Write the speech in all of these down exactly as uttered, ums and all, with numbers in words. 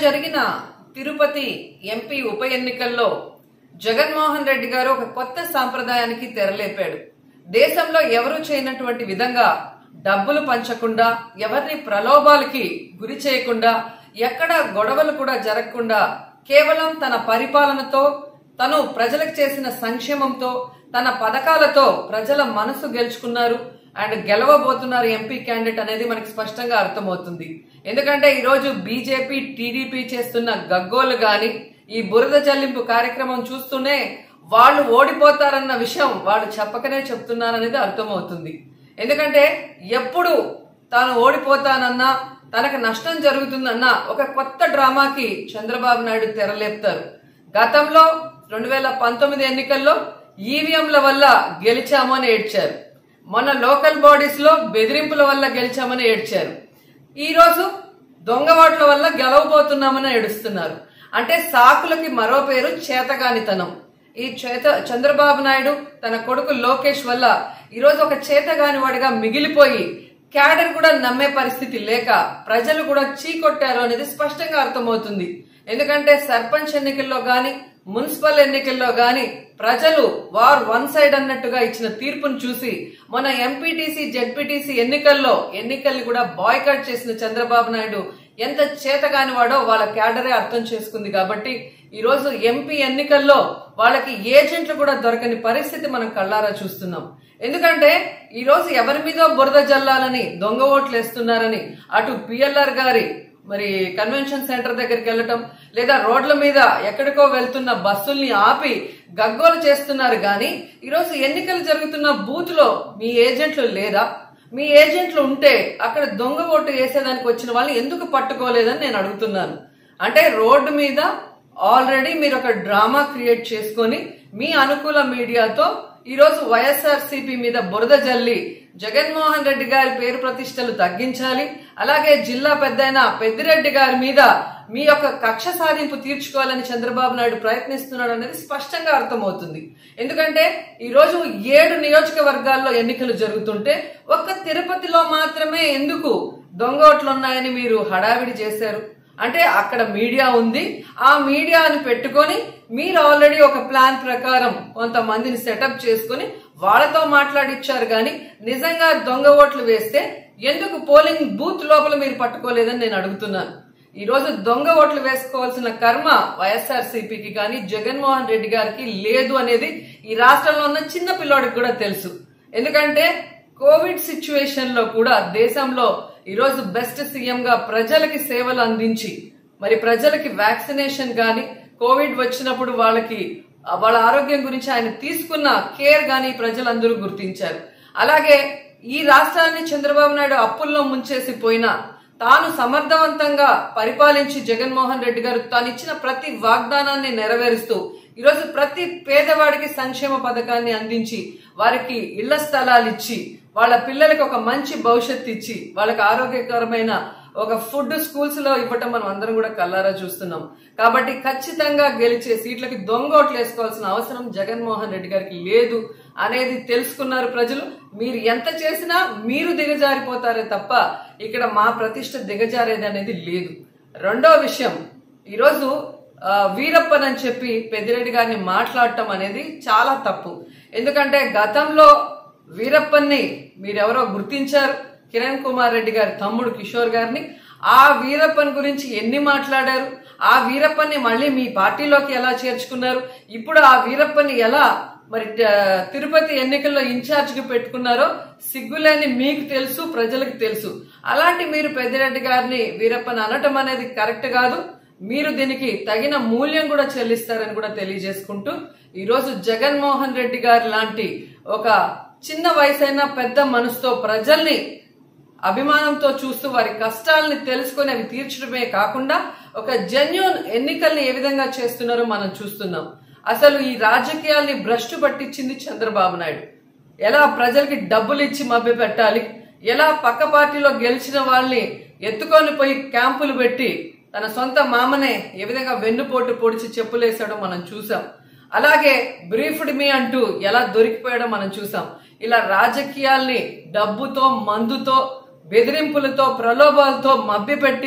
జరిగిన తిరుపతి ఎంపీ ఉప ఎన్నికల్లో జగన్మోహన్ రెడ్డి గారు ఒక కొత్త సాంప్రదాయానికి తెరలేపాడు. దేశంలో ఎవరు చేయనటువంటి విధంగా డబ్బులు పంచకుండా, ఎవరిని ప్రలోభాలకి గురి చేయకుండా, ఎక్కడ గొడవలు కూడా జరగకుండా కేవలం తన పరిపాలనతో, తను ప్రజలకు చేసిన సంక్షేమంతో, తన పథకాలతో ప్రజల మనసు గెలుచుకున్నారు అండ్ గెలవబోతున్నారు ఎంపీ క్యాండిడేట్ అనేది మనకి స్పష్టంగా అర్థమవుతుంది. ఎందుకంటే ఈరోజు బీజేపీ టీడీపీ చేస్తున్న గగ్గోలు గాని, ఈ బురద జల్లింపు కార్యక్రమం చూస్తూనే వాళ్ళు ఓడిపోతారన్న విషయం వాళ్ళు చెప్పకనే చెప్తున్నారనేది అర్థమవుతుంది. ఎందుకంటే ఎప్పుడు తాను ఓడిపోతానన్నా, తనకు నష్టం జరుగుతుందన్నా ఒక కొత్త డ్రామాకి చంద్రబాబు నాయుడు తెరలేపుతారు. గతంలో రెండు వేల పంతొమ్మిది ఎన్నికల్లో ఈవీఎంల వల్ల గెలిచామని ఏడ్చారు. మొన్న లోకల్ బాడీస్ లో బెదిరింపుల వల్ల గెలిచామని ఏడ్చారు. ఈ రోజు దొంగ ఓట్ల వల్ల గెలవబోతున్నామని ఏడుస్తున్నారు. అంటే సాకులకి మరో పేరు చేతగానితనం. ఈ చేత చంద్రబాబు నాయుడు తన కొడుకు లోకేష్ వల్ల ఈరోజు ఒక చేతగాని వాడిగా మిగిలిపోయి క్యాడర్ కూడా నమ్మే పరిస్థితి లేక ప్రజలు కూడా చీకొట్టారు అనేది స్పష్టంగా అర్థమవుతుంది. ఎందుకంటే సర్పంచ్ ఎన్నికల్లో గాని, మున్సిపల్ ఎన్నికల్లో గాని ప్రజలు వార్ వన్ సైడ్ అన్నట్టుగా ఇచ్చిన తీర్పును చూసి మన ఎంపీటీసీ జెడ్పీటీసీ ఎన్నికల్లో ఎన్నికల్ని కూడా బాయ్కాట్ చేసిన చంద్రబాబు నాయుడు ఎంత చేతగాని వాడో వాళ్ళ క్యాడరే అర్థం చేసుకుంది. కాబట్టి ఈ రోజు ఎంపీ ఎన్నికల్లో వాళ్ళకి ఏజెంట్లు కూడా దొరకని పరిస్థితి మనం కళ్ళారా చూస్తున్నాం. ఎందుకంటే ఈ రోజు ఎవరి మీద బురద జల్లాలని, దొంగ ఓట్లు వేస్తున్నారని అటు పిఎల్ఆర్ గారి మరి కన్వెన్షన్ సెంటర్ దగ్గరికి వెళ్ళటం, లేదా రోడ్ల మీద ఎక్కడికో వెళ్తున్న బస్సుల్ని ఆపి గగ్గోలు చేస్తున్నారు. గాని ఈరోజు ఎన్నికలు జరుగుతున్న బూత్ లో మీ ఏజెంట్లు లేదా? మీ ఏజెంట్లు ఉంటే అక్కడ దొంగ ఓటు వేసేదానికి వచ్చిన వాళ్ళని ఎందుకు పట్టుకోలేదని నేను అడుగుతున్నాను. అంటే రోడ్డు మీద ఆల్రెడీ మీరు ఒక డ్రామా క్రియేట్ చేసుకొని మీ అనుకూల మీడియాతో ఈరోజు వైఎస్ఆర్సీపీ మీద బురద జల్లి జగన్మోహన్ రెడ్డి గారి పేరు ప్రతిష్టలు తగ్గించాలి, అలాగే జిల్లా పెద్దయిన పెద్దిరెడ్డి గారి మీద మీ యొక్క కక్ష సాధింపు తీర్చుకోవాలని చంద్రబాబు నాయుడు ప్రయత్నిస్తున్నాడు అనేది స్పష్టంగా అర్థమవుతుంది. ఎందుకంటే ఈ రోజు ఏడు నియోజకవర్గాల్లో ఎన్నికలు జరుగుతుంటే ఒక్క తిరుపతిలో మాత్రమే ఎందుకు దొంగ ఓట్లు ఉన్నాయని మీరు హడావిడి చేశారు? అంటే అక్కడ మీడియా ఉంది, ఆ మీడియాని పెట్టుకొని మీరు ఆల్రెడీ ఒక ప్లాన్ ప్రకారం కొంతమందిని సెటప్ చేసుకుని వాళ్ళతో మాట్లాడిచ్చారు. గాని నిజంగా దొంగ ఓట్లు వేస్తే ఎందుకు పోలింగ్ బూత్ లోపల మీరు పట్టుకోలేదని నేను అడుగుతున్నాను. ఈ రోజు దొంగ ఓట్లు వేసుకోవాల్సిన కర్మ వైఎస్ఆర్సీపీకి కానీ జగన్మోహన్ రెడ్డి గారికి లేదు అనేది ఈ రాష్ట్రంలో ఉన్న చిన్న పిల్లోడికి కూడా తెలుసు. ఎందుకంటే కోవిడ్ సిచ్యువేషన్ లో కూడా దేశంలో ఈరోజు బెస్ట్ సీఎం గా ప్రజలకి సేవలు అందించి, మరి ప్రజలకి వ్యాక్సినేషన్ గాని, కోవిడ్ వచ్చినప్పుడు వాళ్ళకి వాళ్ళ ఆరోగ్యం గురించి ఆయన తీసుకున్న కేర్ గాని ప్రజలందరూ గుర్తించారు. అలాగే ఈ రాష్ట్రాన్ని చంద్రబాబు నాయుడు అప్పుల్లో ముంచేసి పోయినా తాను సమర్థవంతంగా పరిపాలించి జగన్మోహన్ రెడ్డి గారు తాను ఇచ్చిన ప్రతి వాగ్దానాన్ని నెరవేరుస్తూ ఈరోజు ప్రతి పేదవాడికి సంక్షేమ పథకాన్ని అందించి, వారికి ఇళ్ల స్థలాలు ఇచ్చి, వాళ్ళ పిల్లలకి ఒక మంచి భవిష్యత్తు ఇచ్చి, వాళ్ళకి ఆరోగ్యకరమైన ఒక ఫుడ్ స్కూల్స్ లో ఇవ్వటం మనం అందరం కూడా కల్లారా చూస్తున్నాం. కాబట్టి ఖచ్చితంగా గెలిచే సీట్లకి దొంగ ఓట్లు వేసుకోవాల్సిన అవసరం జగన్మోహన్ రెడ్డి గారికి లేదు అనేది తెలుసుకున్నారు ప్రజలు. మీరు ఎంత చేసినా మీరు దిగజారిపోతారే తప్ప ఇక్కడ మా ప్రతిష్ట దిగజారేది అనేది లేదు. రెండో విషయం, ఈరోజు వీరప్పన్ అని చెప్పి పెద్దిరెడ్డి గారిని మాట్లాడటం అనేది చాలా తప్పు. ఎందుకంటే గతంలో వీరప్పన్ని మీరెవరో గుర్తించారు, కిరణ్ కుమార్ రెడ్డి గారి తమ్ముడు కిషోర్ గారిని. ఆ వీరప్పన్ గురించి ఎన్ని మాట్లాడారు? ఆ వీరప్పన్ని మళ్ళీ మీ పార్టీలోకి ఎలా చేర్చుకున్నారు? ఇప్పుడు ఆ వీరప్పన్ని ఎలా మరి తిరుపతి ఎన్నికల్లో ఇన్ఛార్జ్ గా పెట్టుకున్నారో సిగ్గులేని మీకు తెలుసు, ప్రజలకు తెలుసు. అలాంటి మీరు పెద్దిరెడ్డి గారిని వీరప్పన్ అనటం అనేది కరెక్ట్ కాదు. మీరు దీనికి తగిన మూల్యం కూడా చెల్లిస్తారని కూడా తెలియజేసుకుంటూ, ఈరోజు జగన్మోహన్ రెడ్డి గారి లాంటి ఒక చిన్న వయసైన పెద్ద మనసుతో ప్రజల్ని అభిమానంతో చూస్తూ వారి కష్టాలని తెలుసుకొని అవి తీర్చడమే కాకుండా ఒక జెన్యూన్ ఎన్నికల్ని ఏ విధంగా చేస్తున్నారో మనం చూస్తున్నాం. అసలు ఈ రాజకీయాల్ని భ్రష్టు పట్టించింది చంద్రబాబు నాయుడు. ఎలా ప్రజలకి డబ్బులు ఇచ్చి మభ్య పెట్టాలి, ఎలా పక్క పార్టీలో గెలిచిన వాళ్ళని ఎత్తుకొని పోయి క్యాంపులు పెట్టి తన సొంత మామనే ఏ విధంగా వెన్నుపోటు పొడిచి చెప్పులేసాడో మనం చూసాం. అలాగే బ్రీఫ్డ్ మీ అంటూ ఎలా దొరికిపోయాడో మనం చూసాం. ఇలా రాజకీయాల్ని డబ్బుతో, మందుతో, బెదిరింపులతో, ప్రలోభాలతో మభ్యపెట్టి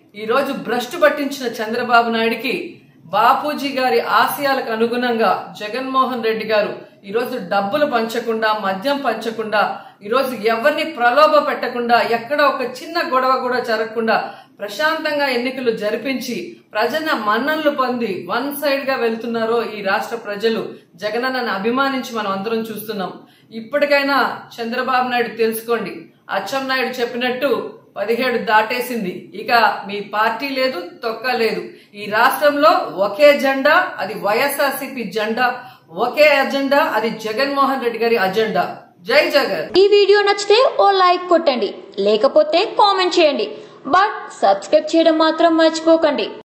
ఈ రోజు భ్రష్టు పట్టించిన చంద్రబాబు నాయుడికి బాపూజీ గారి ఆశయాలకు అనుగుణంగా జగన్మోహన్ రెడ్డి గారు ఈరోజు డబ్బులు పంచకుండా, మద్యం పంచకుండా, ఈరోజు ఎవరిని ప్రలోభ పెట్టకుండా, ఎక్కడ ఒక చిన్న గొడవ కూడా జరగకుండా ప్రశాంతంగా ఎన్నికలు జరిపించి ప్రజల మన్ననలు పొంది వన్ సైడ్ గా వెళ్తున్నారో ఈ రాష్ట్ర ప్రజలు జగనన్నను అభిమానించి మనం అందరం చూస్తున్నాం. ఇప్పటికైనా చంద్రబాబు నాయుడు తెలుసుకోండి, అచ్చం నాయుడు చెప్పినట్టు పదిహేడు దాటేసింది, ఇక మీ పార్టీ లేదు, తొక్క లేదు. ఈ రాష్ట్రంలో ఒకే జెండా, అది వైఎస్ఆర్సీపీ జెండా, ఒకే అజెండా, అది జగన్మోహన్ రెడ్డి గారి అజెండా. జై జగన్. ఈ వీడియో నచ్చితే ఓ లైక్ కొట్టండి, లేకపోతే కామెంట్ చేయండి, బట్ సబ్స్క్రైబ్ చేయడం మాత్రం మర్చిపోకండి.